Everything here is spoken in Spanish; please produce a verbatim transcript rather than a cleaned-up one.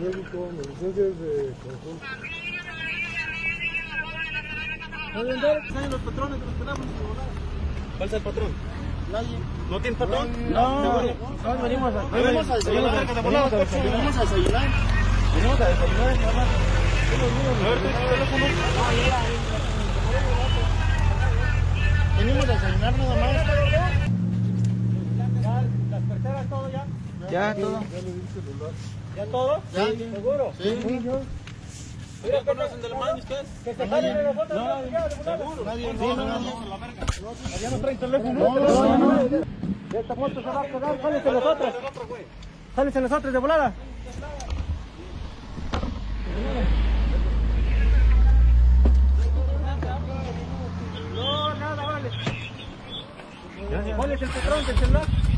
México, mi licencia es de conjunto. ¿Pueden ver? ¿Saben los patrones de los teléfonos? ¿Cuál es el patrón? Nadie. ¿No tiene patrón? No, no, no, venimos a... Venimos a desayunar. Venimos a desayunar. Venimos a desayunar. Venimos a desayunar, nada más. A ver, ¿tu teléfono? Venimos a desayunar nada más. ¿Ya las carteras, todo ya? Ya, todo. Ya le di celular. ¿Ya todo? ¿Ya? ¿Seguro? Sí. ¿Ya conocen del man ustedes? Que se salen de nosotros. No, seguro. Nadie, Sí, no, no, no, no. no. ¿Ya no traen teléfono? No, no, no, no. Esta moto se va a quedar. Sálese nosotros. Sálese nosotros de volada. No, nada, vale. ¿Cuál es el patrón del celular?